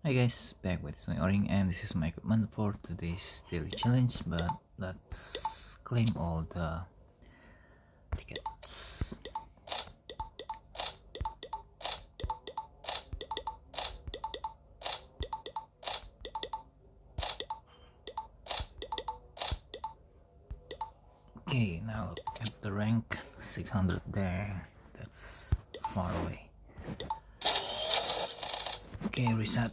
Hi guys, back with Snoring, and this is my equipment for today's daily challenge, but let's claim all the tickets. Okay, now look at the rank, 600 there, that's far away. Okay, reset.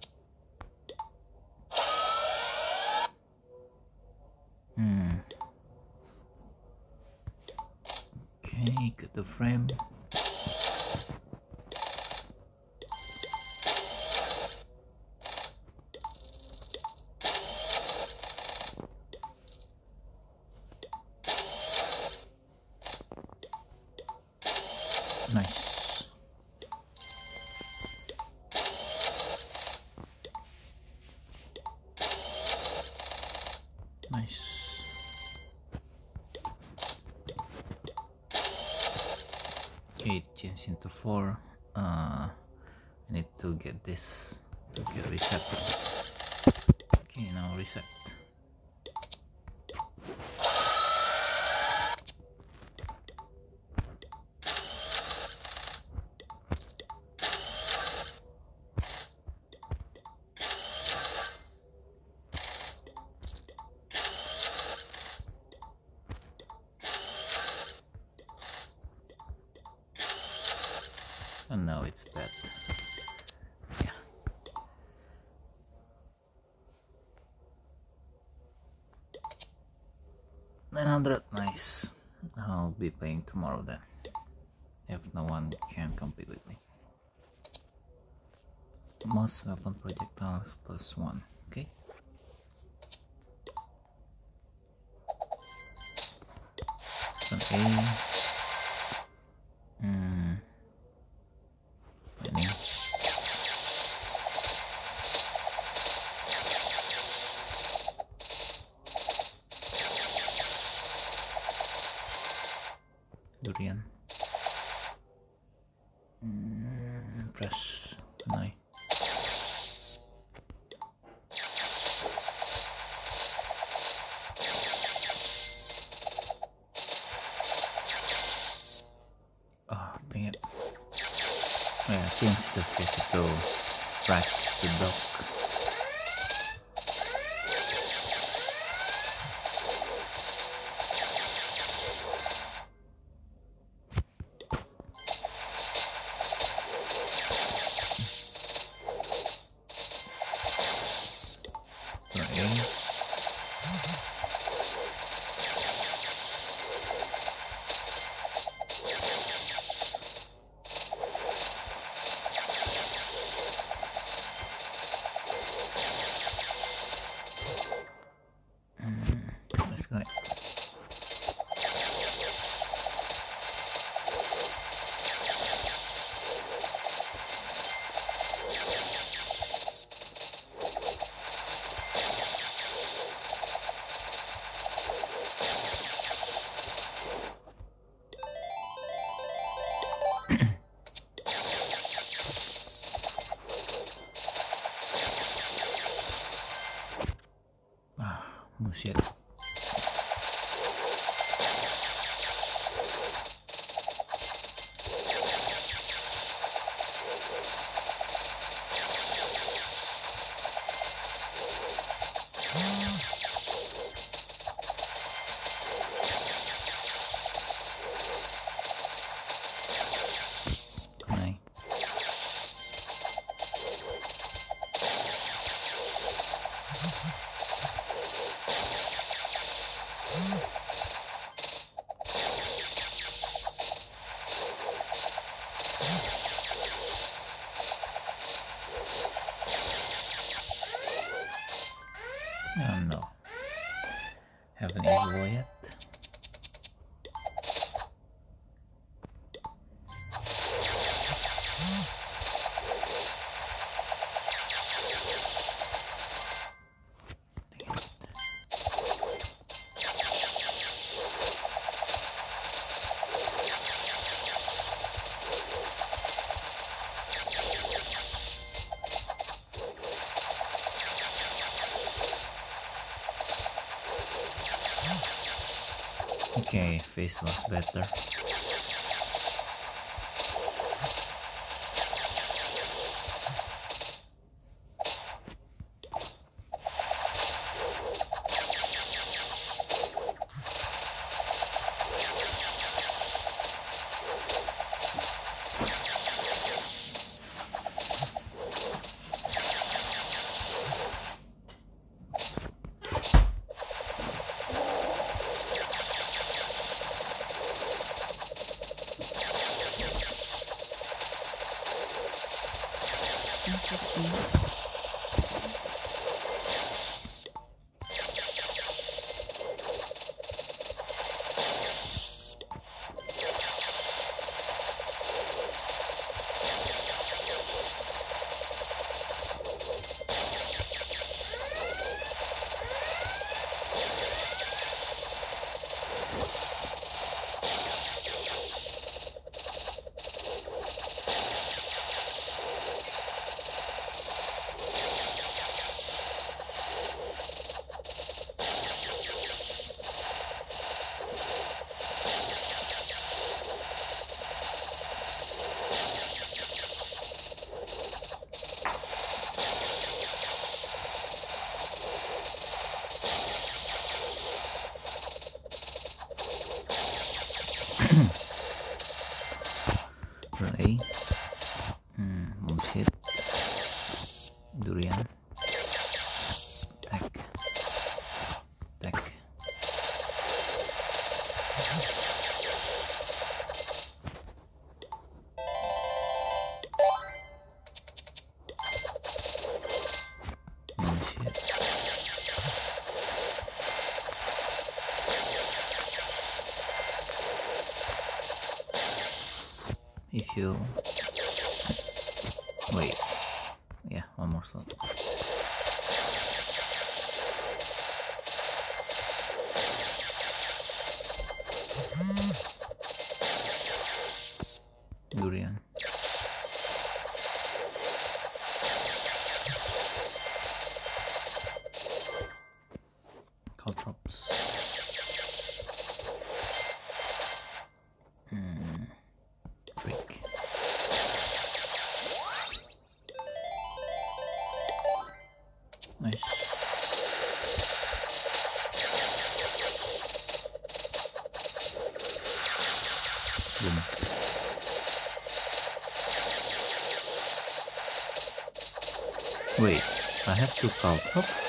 Okay, get the frame. Nice. Nice. Okay, it changed into 4. I need to get this to get reset. Okay, now reset. And now it's bad. Yeah. 900, nice. I'll be playing tomorrow then, if no one can compete with me. Most weapon projectiles +1. Okay. Okay. Durian. Press. Nice. Oh, dang it. Yeah, change the physical practice to dog. Shit. Oh no, haven't eaten yet. Okay, face was better. Ray. Bullshit. Durian. Attack. Attack. Bullshit. If you wait, yeah, one more slot. Durian. Caltrops. Break. Nice. Boom. Wait, I have two Caltrops?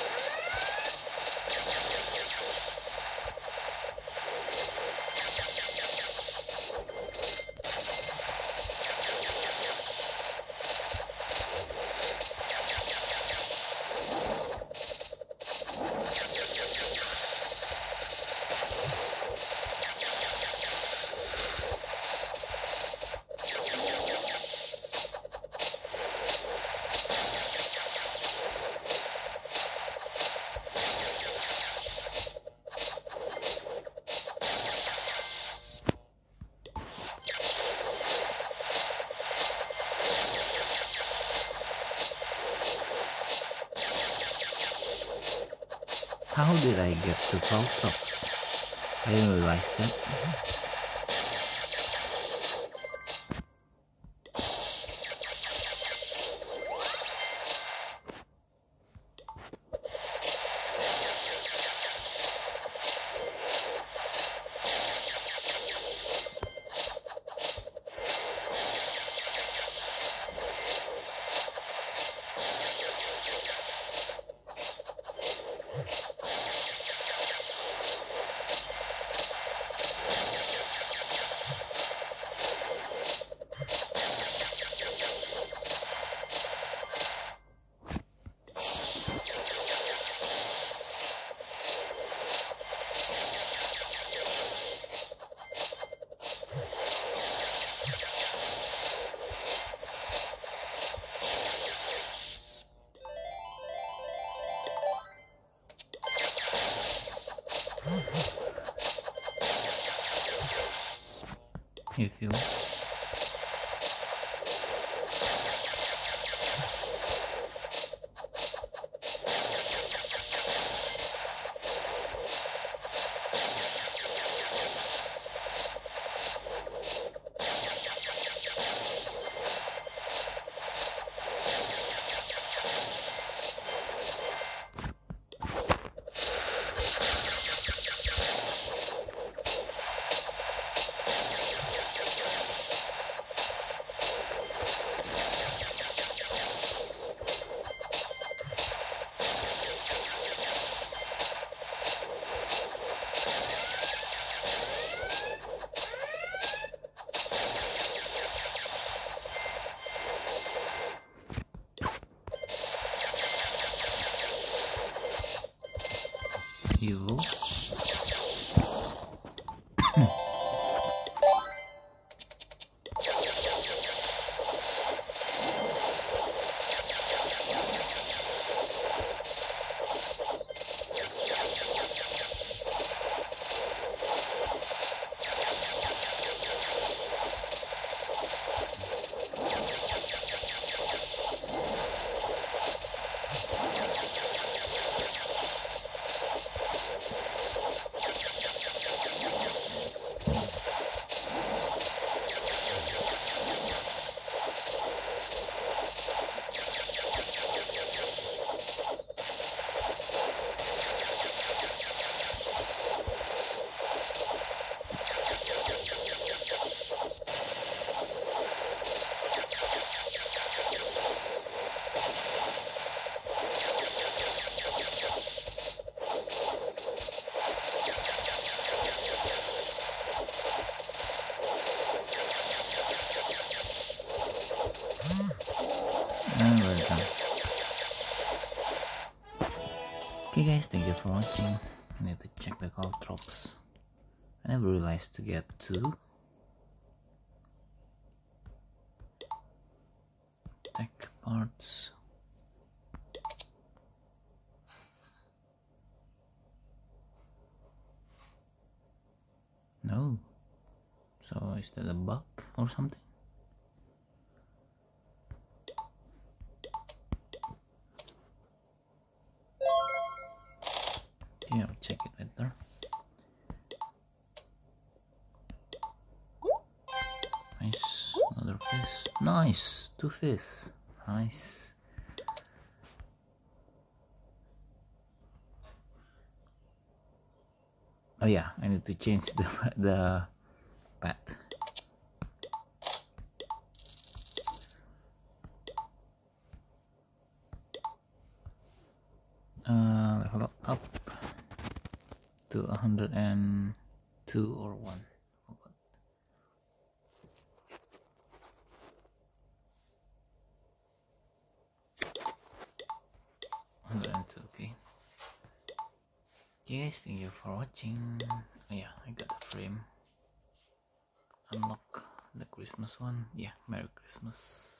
How did I get to Caltrops? I didn't realize that. If you And we're done. Okay guys, thank you for watching. I need to check the Caltrops. I never realized to get 2. Tech parts. No. So is that a bug or something? Yeah, I'll check it later. Nice, another fish. Nice, 2 fish. Nice. Oh yeah, I need to change the path. Level up to 102 or 1. Forgot. 102. Okay. Yes, thank you for watching. Oh yeah, I got the frame. Unlock the Christmas one. Yeah, Merry Christmas.